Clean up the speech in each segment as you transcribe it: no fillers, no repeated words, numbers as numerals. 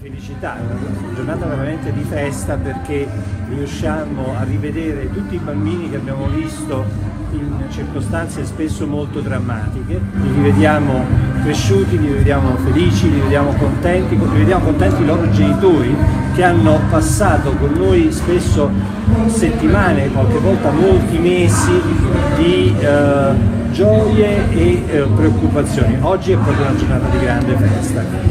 felicità, è una giornata veramente di festa perché riusciamo a rivedere tutti i bambini che abbiamo visto in circostanze spesso molto drammatiche, li rivediamo cresciuti, li vediamo felici, li vediamo contenti i loro genitori che hanno passato con noi spesso settimane, qualche volta molti mesi di gioie e preoccupazioni. Oggi è proprio una giornata di grande festa.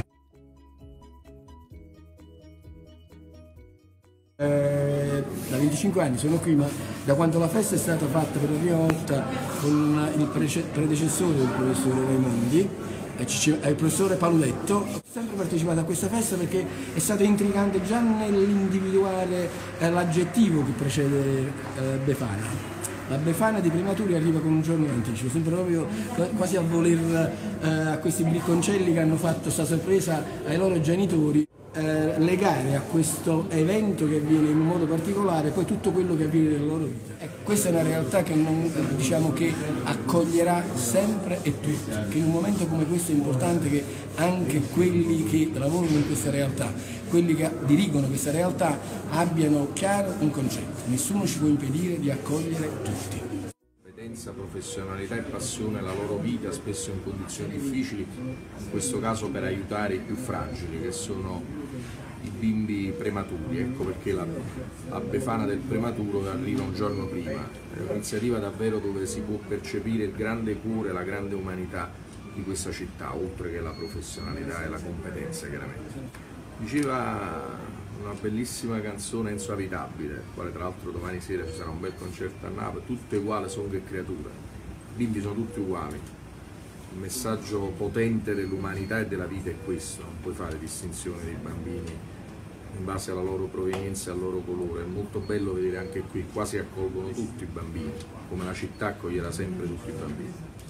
Da 25 anni sono qui, ma da quando la festa è stata fatta per la prima volta con il predecessore del professore Raimondi, il professore Paluletto, ho sempre partecipato a questa festa perché è stato intrigante già nell'individuare l'aggettivo che precede Befana. La Befana di Prematuri arriva con un giorno in anticipo, sembra proprio quasi a voler a questi bricconcelli che hanno fatto questa sorpresa ai loro genitori legare a questo evento che avviene in un modo particolare poi tutto quello che avviene nella loro vita. Questa è una realtà che, che accoglierà sempre e tutti, che in un momento come questo è importante che anche quelli che lavorano in questa realtà, quelli che dirigono questa realtà abbiano chiaro un concetto: nessuno ci può impedire di accogliere tutti. Competenza, professionalità e passione alla loro vita, spesso in condizioni difficili, in questo caso per aiutare i più fragili, che sono i bimbi prematuri. Ecco perché la Befana del prematuro arriva un giorno prima. È un'iniziativa davvero dove si può percepire il grande cuore, la grande umanità di questa città, oltre che la professionalità e la competenza, chiaramente. Diceva una bellissima canzone, Insuavitabile, quale tra l'altro domani sera ci sarà un bel concerto a Napoli, tutte uguali sono che creature, i bimbi sono tutti uguali. Il messaggio potente dell'umanità e della vita è questo: non puoi fare distinzione dei bambini in base alla loro provenienza e al loro colore. È molto bello vedere anche qui, quasi accolgono tutti i bambini, come la città accoglierà sempre tutti i bambini.